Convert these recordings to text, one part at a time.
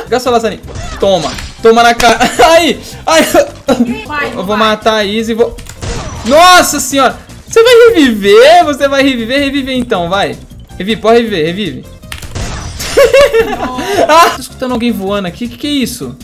Gasta laçaninho. Toma. Toma na cara. Ai. Ai. Eu vou matar a Izzy e vou... Nossa senhora. Você vai reviver? Você vai reviver? Revive então, vai. Revive, pode reviver, revive. Ah, tô escutando alguém voando aqui. Que é isso?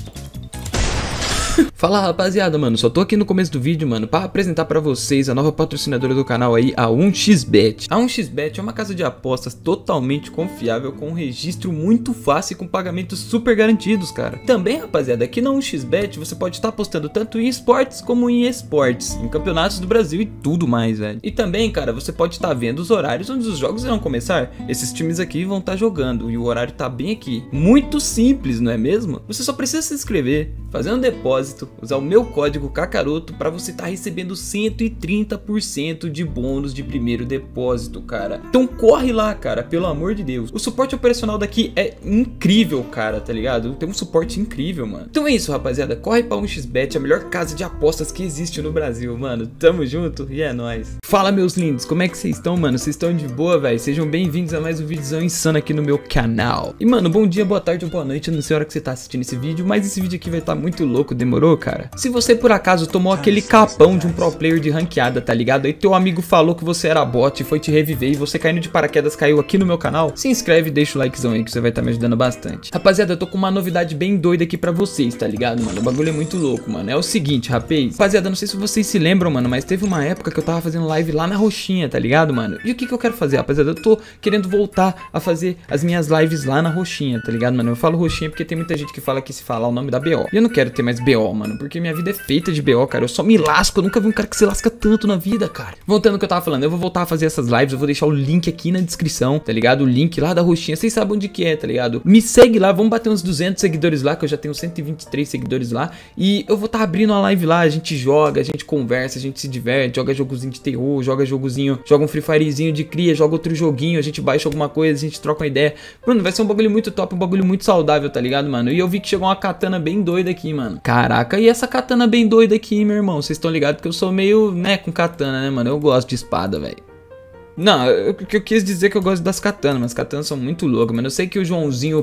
Fala rapaziada, mano, só tô aqui no começo do vídeo, mano, pra apresentar pra vocês a nova patrocinadora do canal aí, a 1xBet. A 1xBet é uma casa de apostas totalmente confiável, com um registro muito fácil e com pagamentos super garantidos, cara. Também, rapaziada, aqui na 1xBet você pode estar apostando tanto em esportes como em esportes, em campeonatos do Brasil e tudo mais, velho. E também, cara, você pode estar vendo os horários onde os jogos irão começar. Esses times aqui vão estar jogando e o horário tá bem aqui. Muito simples, não é mesmo? Você só precisa se inscrever, fazer um depósito, usar o meu código Kakaroto para você estar recebendo 130% de bônus de primeiro depósito, cara. Então corre lá, cara, pelo amor de Deus. O suporte operacional daqui é incrível, cara, tá ligado? Tem um suporte incrível, mano. Então é isso, rapaziada. Corre pra 1xBet, a melhor casa de apostas que existe no Brasil, mano. Tamo junto e é nóis. Fala, meus lindos, como é que vocês estão, mano? Vocês estão de boa, velho? Sejam bem-vindos a mais um vídeozão insano aqui no meu canal. E, mano, bom dia, boa tarde ou boa noite. Eu não sei a hora que você tá assistindo esse vídeo, mas esse vídeo aqui vai estar muito louco, demorou, cara? Se você por acaso tomou aquele capão de um pro player de ranqueada, tá ligado? Aí teu amigo falou que você era bot e foi te reviver e você caindo de paraquedas caiu aqui no meu canal, se inscreve e deixa o likezão aí que você vai estar me ajudando bastante. Rapaziada, eu tô com uma novidade bem doida aqui pra vocês, tá ligado, mano? O bagulho é muito louco, mano. É o seguinte, rapaz. Rapaziada, não sei se vocês se lembram, mano, mas teve uma época que eu tava fazendo live lá na Roxinha, tá ligado, mano? E o que eu quero fazer, rapaziada? Eu tô querendo voltar a fazer as minhas lives lá na Roxinha, tá ligado, mano? Eu falo Roxinha porque tem muita gente que fala que se falar o nome da BO. E eu não quero ter mais BO, mano, porque minha vida é feita de BO, cara. Eu só me lasco. Eu nunca vi um cara que se lasca tanto na vida, cara. Voltando ao que eu tava falando, eu vou voltar a fazer essas lives. Eu vou deixar o link aqui na descrição, tá ligado? O link lá da Roxinha. Vocês sabem onde que é, tá ligado? Me segue lá. Vamos bater uns 200 seguidores lá, que eu já tenho 123 seguidores lá. E eu vou estar abrindo uma live lá. A gente joga, a gente conversa, a gente se diverte. Joga jogozinho de terror, joga jogozinho. Joga um Free Firezinho de cria, joga outro joguinho. A gente baixa alguma coisa, a gente troca uma ideia. Mano, vai ser um bagulho muito top, um bagulho muito saudável, tá ligado, mano? E eu vi que chegou uma katana bem doida aqui, mano. Caraca, e essa katana bem doida aqui, meu irmão? Vocês estão ligados que eu sou meio, né, com katana, né, mano? Eu gosto de espada, velho. Não, eu quis dizer que eu gosto das katanas, mas as katanas são muito loucas, mano. Eu sei que o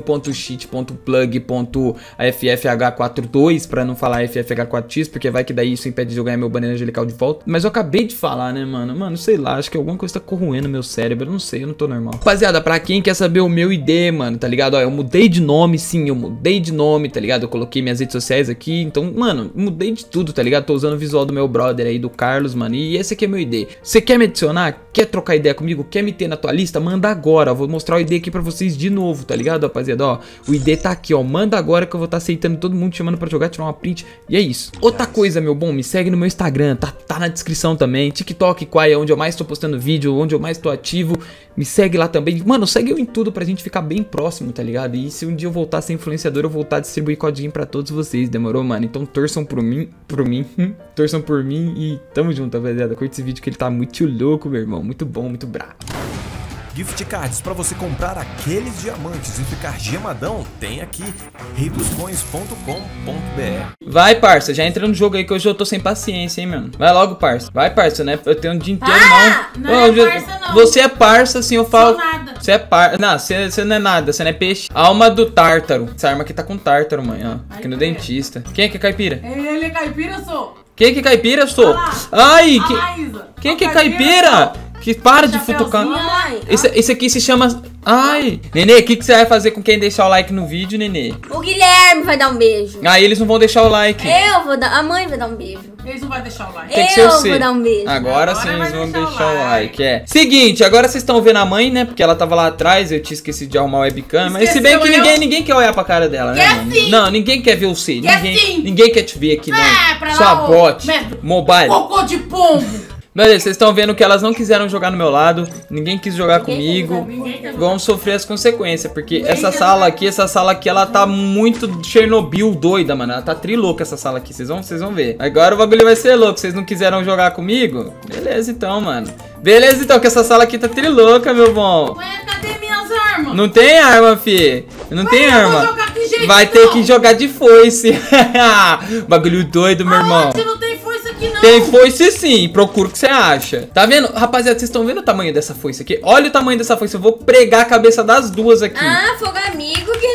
Joãozinho.cheat.plug.ffh42, pra não falar ffh4x, porque vai que daí isso impede de eu ganhar meu banner angelical de volta. Mas eu acabei de falar, né, mano? Mano, sei lá, acho que alguma coisa tá corroendo meu cérebro, eu não sei, eu não tô normal. Rapaziada, pra quem quer saber o meu ID, mano, tá ligado? Ó, eu mudei de nome, sim, eu mudei de nome, tá ligado? Eu coloquei minhas redes sociais aqui, então, mano, mudei de tudo, tá ligado? Tô usando o visual do meu brother aí, do Carlos, mano, e esse aqui é meu ID. Você quer me adicionar? Quer trocar ideia comigo? Quer me ter na tua lista? Manda agora, eu vou mostrar o ID aqui pra vocês de novo, tá ligado, rapaziada? Ó, o ID tá aqui, ó, manda agora que eu vou estar aceitando todo mundo, chamando pra jogar, tirar uma print, e é isso. Outra coisa, meu bom, me segue no meu Instagram, tá na descrição também, TikTok, Quai, é onde eu mais tô postando vídeo, onde eu mais tô ativo, me segue lá também, mano, segue eu em tudo pra gente ficar bem próximo, tá ligado? E se um dia eu voltar a ser influenciador, eu voltar a distribuir codinho pra todos vocês, demorou, mano? Então torçam por mim, torçam por mim e tamo junto, rapaziada, curte esse vídeo que ele tá muito louco, meu irmão, muito bom, muito bravo. Gift cards para você comprar aqueles diamantes e ficar gemadão, tem aqui, reidoscoins.com.br. Vai, parça, já entra no jogo aí que hoje eu tô sem paciência, hein, mano. Vai logo, parça. Vai, parça, né? Eu tenho um dia inteiro, não. Não é parça, não. Você é parça, assim, eu falo. Sou nada. Você é parça. Não, você não é nada, você não é peixe. Alma do tártaro. Essa arma aqui tá com tártaro, mãe, ó. Aqui no dentista. Quem é que é caipira? Ele é caipira, sou. Quem é que é caipira, sou? Ai, quem é que é caipira? Que para de futucar. Esse aqui se chama... Ai, Nenê, o que você vai fazer com quem deixar o like no vídeo, Nenê? O Guilherme vai dar um beijo. Ah, eles não vão deixar o like. Eu vou dar... A mãe vai dar um beijo. Eles não vão deixar o like. Tem que ser você. Eu vou dar um beijo. Agora sim eles vão deixar o like, é. Seguinte, agora vocês estão vendo a mãe, né? Porque ela tava lá atrás, eu tinha esquecido de arrumar o webcam. Mas se bem que ninguém quer olhar pra cara dela, né? Mano? Sim. Não, ninguém quer ver você. Sim. Ninguém quer te ver aqui, não. Pra Sua lá, bot, Beto. mobile. Cocô de pombo. Beleza, vocês estão vendo que elas não quiseram jogar no meu lado. Ninguém quis jogar comigo. Vão sofrer as consequências. Porque essa sala aqui, ela tá muito Chernobyl doida, mano. Ela tá trilouca essa sala aqui, vocês vão ver. Agora o bagulho vai ser louco. Vocês não quiseram jogar comigo? Beleza então, mano. Beleza então, que essa sala aqui tá trilouca, meu bom. Ué, cadê minhas armas? Não tem arma, fi. Não tem arma. Vou jogar que jeito, vai ter que jogar de foice. Bagulho doido, meu irmão. Aonde não tem força aqui, não? Tem foice sim, procura o que você acha. Tá vendo? Rapaziada, vocês estão vendo o tamanho dessa foice aqui? Olha o tamanho dessa foice, eu vou pregar a cabeça das duas aqui. Ah, fogo amigo, Guilherme.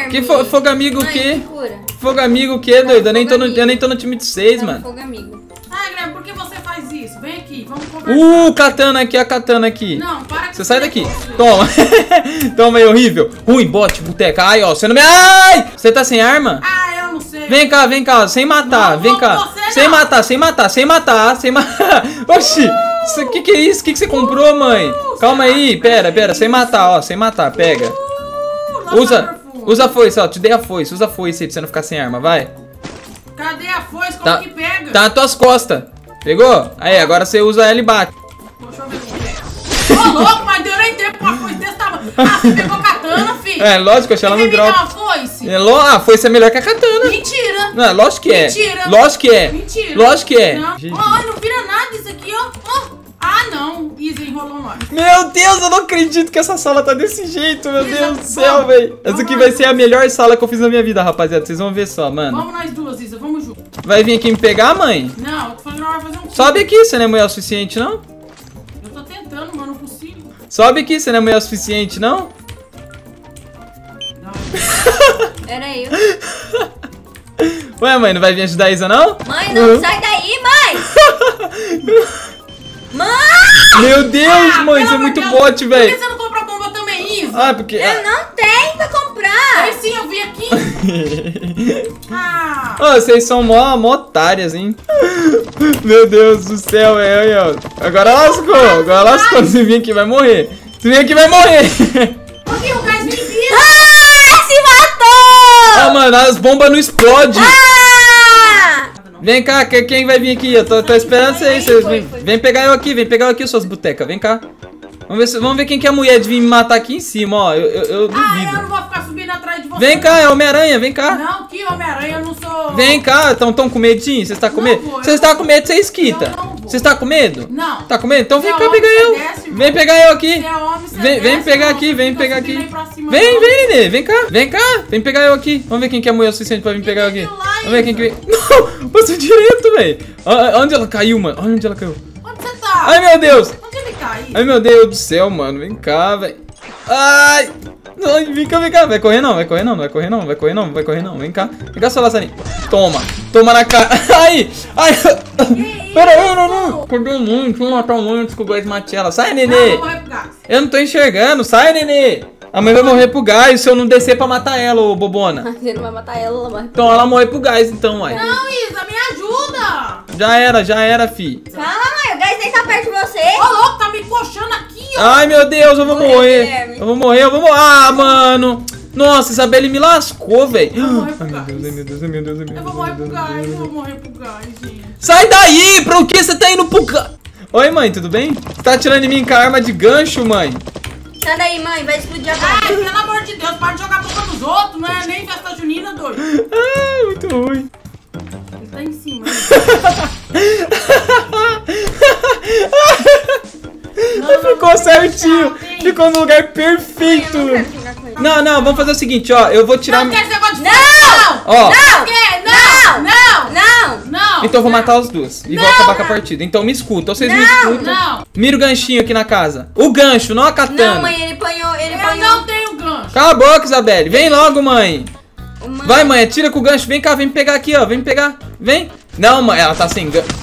Guilherme. Que fogo amigo o Mãe, quê? me cura. Fogo amigo o quê, doido? Eu nem Fogo tô no time de 6, Tava mano. fogo amigo. Ah, Guilherme, por que você faz isso? Vem aqui, vamos conversar. Katana aqui, a katana aqui. Não, para que Você sai daqui. negócio. Toma. Toma aí, horrível. Ruim, bote, boteca. Ai, ó, você não me... Ai! Você tá sem arma? Ah, eu não sei. Vem cá, sem matar, Não, vem não, cá. você Sem não. matar, sem matar, sem matar, sem matar. Oxi, que é isso? Que você comprou, mãe? Calma aí, pera, sem matar, ó, sem matar, pega. Usa a foice, ó, te dei a foice, usa a foice aí pra você não ficar sem arma, vai. Cadê a foice? Como que pega? Tá nas tuas costas. Pegou? Aí, agora você usa ela e bate. Deixa eu ver como pega. Ô, louco, mas deu nem tempo pra foice desse tamanho. Ah, você pegou katana, filho? É, lógico, achei ela no Quem me dá drop. uma foice? A foice é melhor que a katana. Mentira. Não, lógico que é. Mentira. Lógico que é. Mentira. Lógico que é. Não, ó, não vira nada isso aqui, ó. Ó. Ah, não. Isa enrolou nós. Meu Deus, eu não acredito que essa sala tá desse jeito, meu Isa, Deus do céu, vamos. velho. Essa Vamos aqui lá, vai ser a vamos. melhor sala que eu fiz na minha vida, rapaziada. Vocês vão ver só, mano. Vamos nós duas, Isa. Vamos junto. Vai vir aqui me pegar, mãe? Não, eu tô falando que nós vamos fazer um Sobe aqui, você não é mulher o suficiente, não? Eu tô tentando, mas não consigo. Sobe aqui, você não é mulher o suficiente, não? Não. Era eu. Ué, mãe, não vai vir ajudar a Isa, não? Mãe, não, sai daí, mãe! Mãe! Meu Deus, Ah, mãe, pelo você é amor muito de Deus. bot, Por que velho. você não compra bomba também, Isa? Ah, porque... Eu não tenho pra comprar! Aí sim, eu vi aqui. Ah, Ó, vocês são mó otárias, hein? Meu Deus do céu, velho. Aí, ó. Agora lascou. Se vir aqui, vai morrer. Se vir aqui, vai morrer. aqui o gás nem vira. Ah, se matou! Ah, mano, as bombas não explodem. Ah! Vem cá, quem vai vir aqui? Eu tô esperando vocês. Foi. Vem pegar eu aqui, suas botecas. Vem cá. Vamos ver quem que é a mulher de vir me matar aqui em cima, ó. Eu Ah, eu duvido. não vou ficar subindo atrás de você. Vem cá, é Homem-Aranha, vem cá. Não, que Homem-Aranha, eu não sou... Vem cá, tão com medinho? Vocês tá com Não medo? vou, Vocês tá com medo, você esquita. Eu não vou. Vocês tá com medo? Não. Tá com medo? Então vem Você cá é homem, pegar eu. você desce, irmão. Vem pegar eu aqui. Você é homem, você Vem desce, pegar irmão. aqui, Você vem fica pegar subindo aqui. aí pra cima, Vem, não. Nenê, vem cá. Vem pegar eu aqui. Vamos ver quem que é mulher o suficiente pra vir pegar eu aqui. Vem lá, Vamos ver quem que Isa. vem. Não, passou direto, velho. Onde ela caiu, mano? Olha onde ela caiu. Onde você tá? Ai, meu Deus. Onde ele tá aí? Ai, meu Deus do céu, mano. Vem cá, velho. Ai. Ai, vem cá. Vai correr não. Vem cá, seu Lazarinho. Toma na cara. Ai. Pera aí, Nenê. Cadê a mãe? Deixa eu matar a mãe antes que o gás mate ela. Sai, Não, eu Nenê. vou morrer pro gás. Eu não tô enxergando. Sai, Nenê. A mãe vai morrer pro gás se eu não descer pra matar ela, ô bobona. Você não vai matar ela vai. Então ela morre pro gás, então, uai. Não, Isa, me ajuda. Já era, fi. Calma, mãe, o gás nem tá perto de você. Ô, louco, tá me coxando aqui, ó. Ai, meu Deus, eu vou Morreu, morrer. Guilherme. Eu vou morrer. Ah, mano. Nossa, Isabelle me lascou, velho. vou morrer pro Ai, gás. meu Deus. Eu vou morrer pro gás, gente. Sai daí! Pra o que você tá indo pro gás? Oi, mãe, tudo bem? Você tá atirando em mim com a arma de gancho, mãe? Sai daí, mãe, vai explodir a Ai, bomba. pelo amor de Deus, para de jogar bomba nos outros, não é nem festa junina, doido. Ele Ah, muito ruim. tá em cima. Ficou certinho. Ficou no lugar perfeito. Eu não quero jogar com ele. Não, vamos fazer o seguinte, ó. Eu vou tirar... Não quer esse negócio de Não! festa, Ó. Não! Quer? Não! Não! Não! Então eu vou matar os duas. E vou acabar com a partida. Então me escuta. Vocês me escutam. Não! Mira o ganchinho aqui na casa. O gancho, não a katana. Não, mãe, ele apanhou. Eu não tenho gancho. Cala a boca, Isabelle. Vem logo, mãe. Mãe. Vai, mãe. Atira com o gancho. Vem cá, vem me pegar aqui, ó. Vem me pegar. Vem. Não, mãe. Ela tá sem gancho.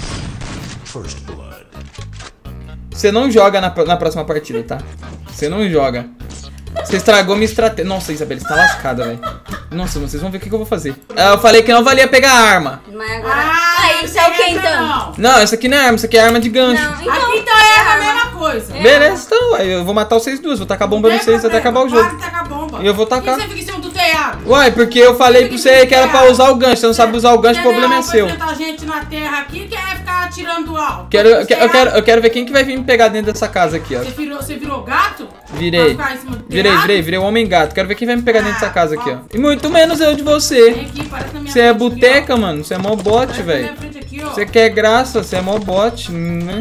Você não joga na próxima partida, tá? Você não joga. Você estragou minha estratégia. Nossa, Isabelle, você tá lascada, velho. Nossa, vocês vão ver o que eu vou fazer. Eu falei que não valia pegar a arma. Mas agora... Ah, isso é o que então? Não. Não, essa aqui não é arma. Isso aqui é arma de gancho. Não, então... Aqui então é a mesma coisa. Beleza, então. Aí eu vou matar vocês duas. Vou tacar bomba Não nos tem seis até problema, acabar o jogo. para de tacar bomba. E eu vou tacar. Por que você fica em cima do telhado? Uai, porque eu falei pra você que era pra usar o gancho. Você não sabe usar o gancho, o problema é seu. Você gente na terra aqui que é ficar atirando do alto. Eu quero ver quem que vai vir me pegar dentro dessa casa aqui, ó. Você virou gato? Virei. Pra ficar em cima do telhado? Virei o homem gato. Quero ver quem vai me pegar dentro dessa casa aqui, ó. E muito menos eu de você. Vem aqui, parece na minha Você é frente aqui, boteca, ó. mano. Você é mó bot, Parece na velho. minha frente aqui, ó. Você quer graça, você é mó bot, né?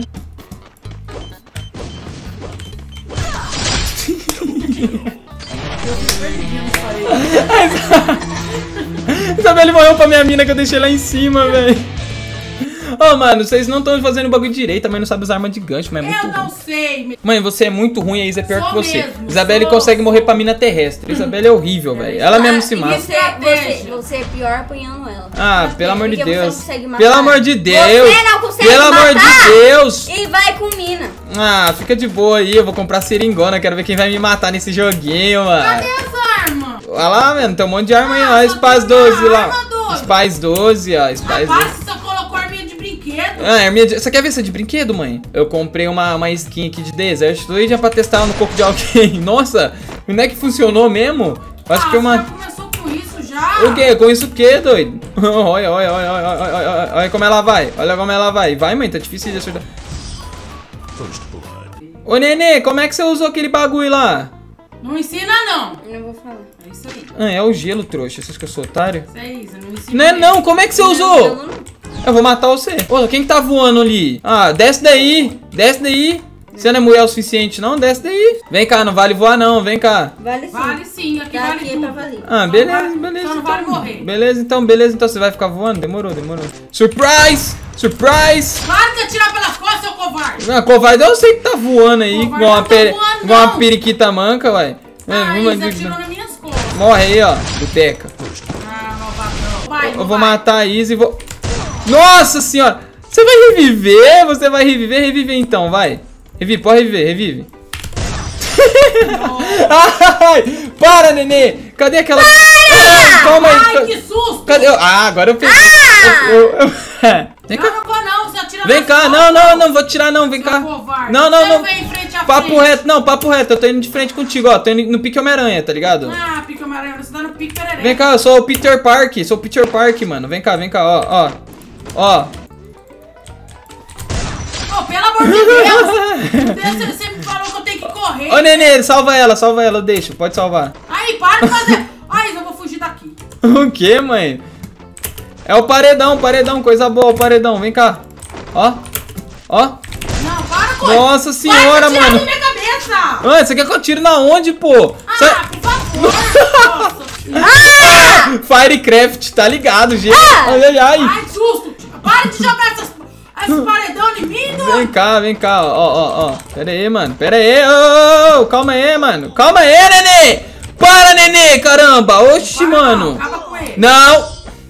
Isabelle morreu pra minha mina que eu deixei lá em cima, velho. Ô, mano, vocês não estão fazendo o bagulho direito. A mãe não sabe usar arma de gancho, mas é muito Eu não ruim. sei. Mãe, você é muito ruim, a Isa é pior Sou que você. mesmo, Isabelle sou. consegue morrer pra mina terrestre. Isabelle é horrível, velho. Ela mesmo se mata. Você é pior apanhando ela. Ah, pelo amor de Porque você Deus. consegue matar. Pelo amor de Deus. Você não consegue Pelo amor de matar. Deus. E vai com mina. Ah, fica de boa aí. Eu vou comprar seringona. Quero ver quem vai me matar nesse joguinho, Cadê mano. as armas? Olha lá, mano. Tem um monte de arma aí, ó. só Spice tem uma 12 lá. arma, doido. Spice 12, ó. Spice 12. Rapaz, você só colocou arminha de brinquedo. Ah, arminha de... Você quer ver essa de brinquedo, mãe? Eu comprei uma skin aqui de deserto. Tô aí já pra testar ela no corpo de alguém. Nossa, não é que funcionou mesmo? Acho que uma... Já começou com isso já? O quê? Com isso o quê, doido? Olha, olha, olha, olha, olha, olha, olha como ela vai. Olha como ela vai. Vai, mãe, tá difícil de acertar. Ô, Nenê, como é que você usou aquele bagulho lá? Não ensina, não. Eu não vou falar. É isso aí. Ah, é o gelo, trouxa. Você acha que eu sou otário? Isso é isso. Não ensina. Não é não, como é que você usou? Eu não- Eu vou matar você. Ô, quem que tá voando ali? Ah, desce daí. Desce daí. Você não é mulher o suficiente, não? Desce daí. Vem cá, não vale voar, não. Vem cá. Vale sim. Vale sim, aqui Daqui vale é tudo. pra valer. Ah, Só beleza, não vale- beleza. só não vale morrer. Beleza, então você vai ficar voando? Demorou, demorou. Surprise! Surprise! Claro que atirar pelas costas, seu covarde. Ah, covarde, eu sei que tá voando aí, Covarde igual uma, não tá voando, igual uma não. periquita manca, uai. Ah, Uma isso dica- atirou nas minhas costas. Morre aí, ó, boteca. Ah, malvadão. Vai, Eu não vou vai. matar a Izzy e vou... Nossa senhora! Você vai reviver? Você vai reviver? Reviver então, vai. Revive, pode reviver, revive. Ai, para, Nenê! Cadê aquela... Ah, calma aí. Ai, que susto. Cadê? Ah, agora eu peguei. Vem cá. Não, não, você atira Vem nas cá, costas. não vou tirar não, vem Seu cá. covarde. Não, Você vem frente a Papo frente. reto, não, papo reto, eu tô indo de frente contigo, ó, tô indo no pique Homem-Aranha, tá ligado? Ah, pica amarelo, você tá no pique pereré. Vem cá, eu sou o Peter Park, mano, vem cá, ó, ó. Oh, pelo amor de Deus. Você me falou que eu tenho que correr. Ô, Nenê, salva ela, eu deixo, pode salvar. Aí, para de fazer. Ai, eu vou fugir daqui. O que, mãe? É o paredão, coisa boa, o paredão, vem cá. Ó, ó. Não, para com Nossa isso. senhora, Para de tirar mano. da minha cabeça. Ah, você quer que eu tire na onde, pô? Ah, por favor. Nossa. Firecraft, tá ligado, gente? Ai. Ai, susto. Para de jogar esses paredão em mim, doido. Vem cá, ó. Pera aí, mano. Ô, calma aí, mano. Calma aí, Nenê! Para, Nenê, caramba! Oxi, Para, mano. não, acaba com ele. Não!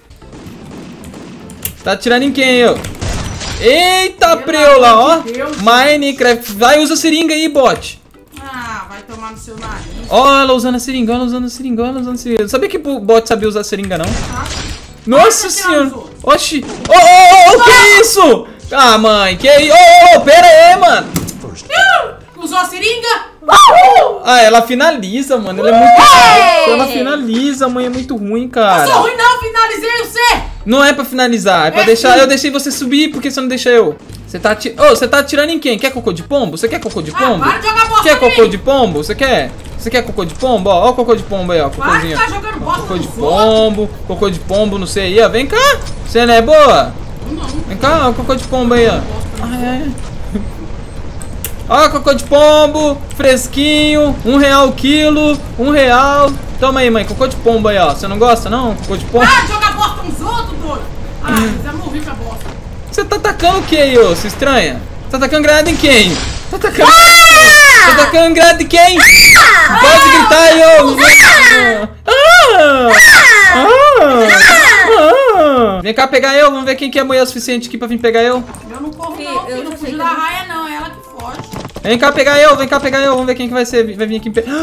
Tá atirando em quem, ó? Eita, preula, ó. amor de Deus. Minecraft. Vai, usa a seringa aí, bot. Ah, vai tomar no seu nariz. Ó, ela usando a seringa, Sabia que o bot sabia usar a seringa, não? Nossa Para de tirar senhora. os outros. Oxi. Ô, que isso? Ah, mãe, que isso? Ô, pera aí, mano. Usou a seringa? Ah, ela finaliza, mano. Ela é muito ruim. Ela finaliza, mãe. É muito ruim, Eu cara. sou ruim não, finalizei você. Não é pra finalizar, é pra É deixar. sim. Eu deixei você subir, porque você não deixa eu. Você tá, você tá atirando em quem? Quer cocô de pombo? Você quer cocô de pombo? para de jogar bosta Quer em cocô mim. de pombo? Você quer? Você quer cocô de pombo? Ó, o cocô de pombo aí, ó. Para de Cocôzinho. ficar jogando bosta Cocô de nos outros. cocô de pombo, não sei aí, ó. Vem cá. Você não é boa? Não. Vem cá, ó, cocô de pombo aí, ó. Ó, cocô de pombo, fresquinho, R$1 o quilo, R$1. Toma aí, mãe, cocô de pombo aí, ó. Você não gosta, não? Cocô de pombo? Para de jogar bosta nos outros, doido. Ah, já morri com a bosta. Você tá atacando o que aí, ô? Você estranha? Tá atacando granada em quem? Tá atacando... Tá atacando granada em quem? Pode gritar aí, ô! Vem cá pegar eu, vamos ver quem que é mulher o suficiente aqui pra vir pegar eu. Eu não corro Filho, não, eu filho. já Não sei fugiu que da eu- raia não, é ela que foge. Vem cá pegar eu, vamos ver quem que vai ser, vai vir aqui pegar.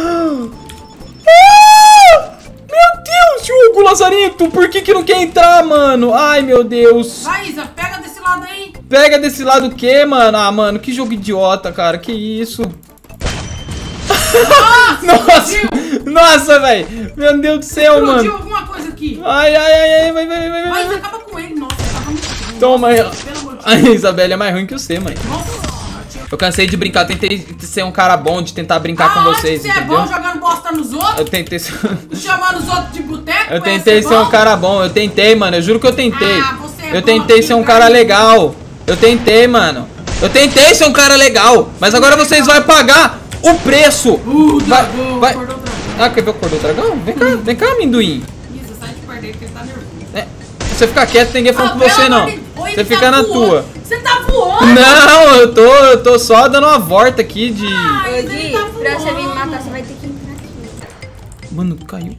Meu Deus, Hugo Lazarento, por que não quer entrar, mano? Ai, meu Deus. Vai, Isa, pega desse lado aí. Pega desse lado o quê, mano? Ah, mano, que jogo idiota, cara, que isso? Nossa, velho. Meu Deus do céu, Explodiu mano. alguma coisa aqui. Ai, vai. Vai, Isa, acaba com ele. Nossa, tava muito ruim. Toma aí, ó. Pelo amor de A Isabelle é mais ruim que você, mãe. Deus. Nossa, Eu cansei de brincar, eu tentei ser um cara bom, de tentar brincar com vocês, você é entendeu? bom jogando bosta nos outros, Eu tentei ser... chamando os outros de boteco. Eu tentei ser um cara bom, eu tentei, mano, eu juro que eu tentei. Ah, você é Eu bom, tentei ser um cara cara. legal. Eu tentei, mano. Eu tentei ser um cara legal, mas agora vocês vão pagar o preço. Vai. Acordou o dragão. Ah, quer ver o cordão do dragão? Vem cá, amendoim. Isa, sai de perder que ele tá nervoso. É, você fica quieto, ninguém falando com pelo você, não. amor de- Oi, Você Você fica na tua. Você tá voando. Não, eu tô só dando uma volta aqui de... Ô, Di, pra você vir me matar, você vai ter que entrar aqui. Mano, caiu.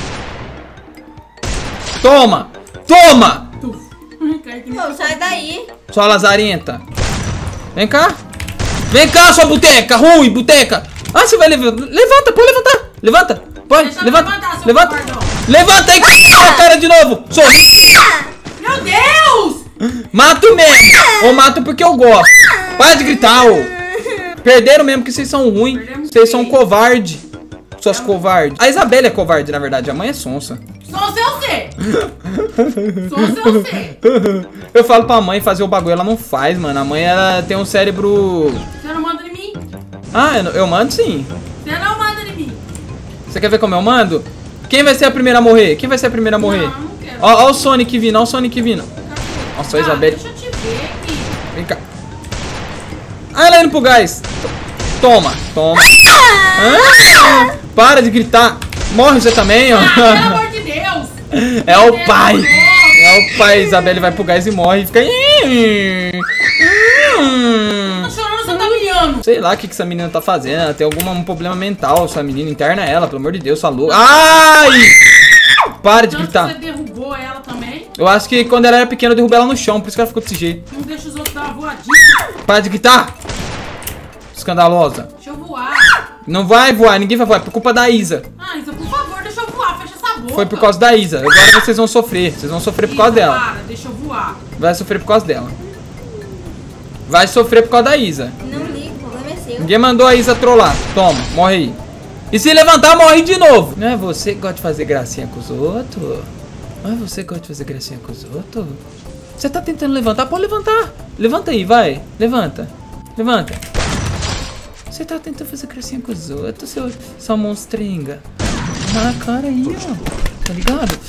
Toma! Toma! Não, sai daí. Sua lazarenta. Vem cá. Vem cá, sua boteca. Ruim, boteca. Ah, você vai levantar. Levanta, pode levantar. Levanta. Pode, Deixa eu levanta. levantar, seu Levanta. covardão. Levanta aí, a cara de novo. Sorri. Meu Deus! Mato mesmo. Ou mato porque eu gosto. Para de gritar, ô. Perderam mesmo que vocês são ruins. Vocês são covarde. Suas covardes. A Isabela é covarde, na verdade. A mãe é sonsa. Sou seu ser. Sou seu ser. Eu falo pra mãe fazer o bagulho, ela não faz, mano. A mãe, ela tem um cérebro... Você não manda em mim? Ah, eu mando sim. Você não manda em mim. Você quer ver como eu mando? Quem vai ser a primeira a morrer? Quem vai ser a primeira a morrer? Não quero. Ó o Sonic vindo, ó o Sonic vindo. Nossa, a Isabela... Deixa eu te ver aqui. Vem cá. Ah, ela indo pro gás. Toma, toma. Para de gritar. Morre você também, ó. Pelo amor de Deus. É o pai. É o pai. Isabelle vai pro gás e morre e fica... Tá chorando, você tá miando. Sei lá o que essa menina tá fazendo. Ela tem algum problema mental. Sua menina interna ela, pelo amor de Deus, sua louca. Ai! Para de Tanto gritar. que você derrubou ela também. Eu acho que quando ela era pequena eu derrubei ela no chão. Por isso que ela ficou desse jeito. Não deixa os outros dar uma voadinha. Para de gritar. Escandalosa. Deixa eu voar. Não vai voar, ninguém vai voar. É por culpa da Isa. Ah, Isa, por favor, deixa eu voar. Fecha essa boca. Foi por causa da Isa. Agora vocês vão sofrer. Vocês vão sofrer por causa Isa, dela. Para, deixa eu voar. Vai sofrer por causa dela. Vai sofrer por causa da Isa. Não liga, o problema é seu. Ninguém mandou a Isa trollar. Toma, morre aí. E se levantar, morre de novo. Não é você que gosta de fazer gracinha com os outros? Não é você que gosta de fazer gracinha com os outros? Você tá tentando levantar? Pode levantar. Levanta aí, vai. Levanta. Levanta. Você tá tentando fazer gracinha com os outros, seu monstringa. Na cara aí, ó. Tá ligado?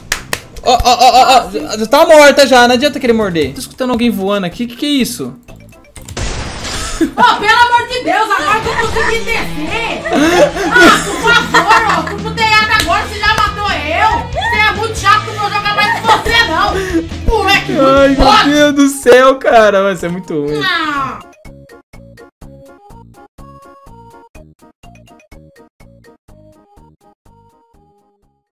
Ó. Tá morta já, não adianta querer morder. Tô escutando alguém voando aqui. Que é isso? Oh, pelo amor de Deus, agora que eu consegui descer. Ah, por favor, ó. Fui pro telhado agora, você já matou eu. Você é muito chato, não vou jogar mais com você, não. Moleque, Ai, meu Deus do céu, cara. Vai ser muito ruim. Ah.